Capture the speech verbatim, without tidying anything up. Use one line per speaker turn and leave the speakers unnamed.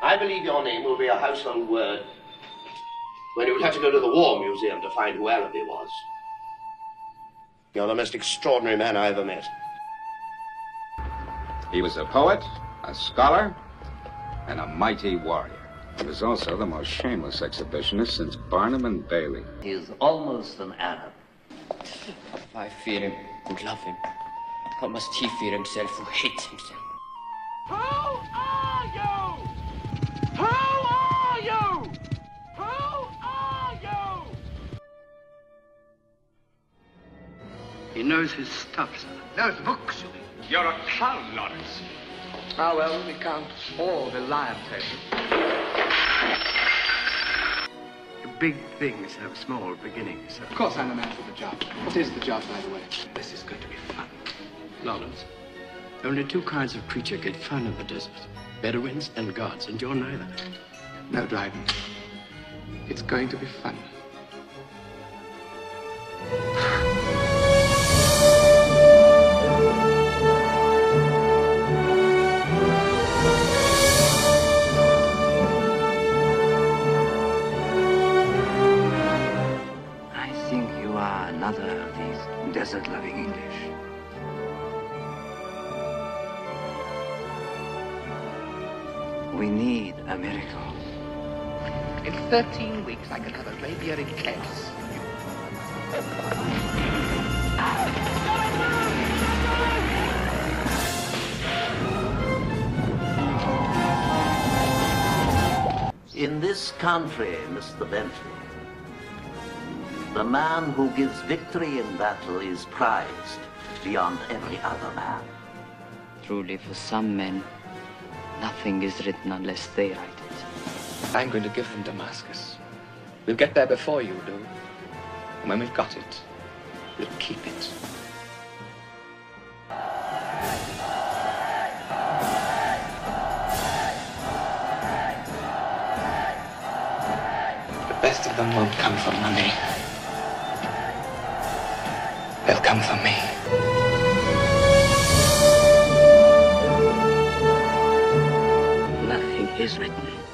I believe your name will be a household word when you would have to go to the War Museum to find who Allenby was. You're the most extraordinary man I ever met.
He was a poet, a scholar, and a mighty warrior. He was also the most shameless exhibitionist since Barnum and Bailey.
He is almost an Arab.
I fear him and love him. How must he fear himself who hates himself?
Who are you? Who are you? Who are you?
He knows his stuff, sir.
Knows books.
You're a clown, Lawrence.
Ah, well, we can't all rely on Taylor.
Big things have small beginnings, sir.
Of course I'm the man for the job. What is the job, by the way?
This is going to be fun. Lawrence, only two kinds of creature get fun in the desert. Bedouins and gods, and you're neither.
No driving. It's going to be fun.
Another of these desert-loving English. We need a miracle.
In thirteen weeks, I can have Arabia in chaos.
In this country, Mister Bentley, the man who gives victory in battle is prized beyond every other man.
Truly, for some men, nothing is written unless they write it.
I'm going to give them Damascus. We'll get there before you do. And when we've got it, we'll keep it. The best of them won't come from money. They'll come for me.
Nothing is written